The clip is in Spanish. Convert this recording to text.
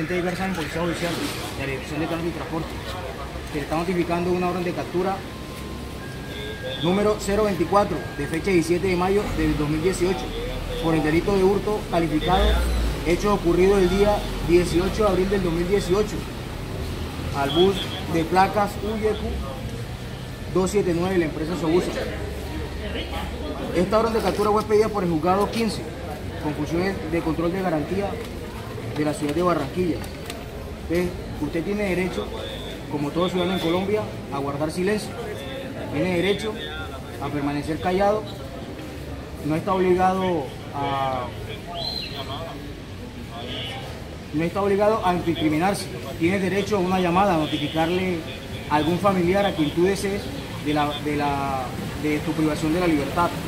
agente Edgar Sáenz, Policía Judicial, de la Dirección de Tránsito y Transporte, que le está notificando una orden de captura número 024, de fecha 17 de mayo del 2018, por el delito de hurto calificado, hecho ocurrido el día 18 de abril del 2018, al bus de placas UYQ 279 de la empresa Sobusa. Esta orden de captura fue pedida por el juzgado 15, con funciones de control de garantía de la ciudad de Barranquilla. Entonces, usted tiene derecho, como todo ciudadano en Colombia, a guardar silencio. Tiene derecho a permanecer callado. No está obligado a incriminarse. Tienes derecho a una llamada, a notificarle a algún familiar a quien tú desees de tu privación de la libertad.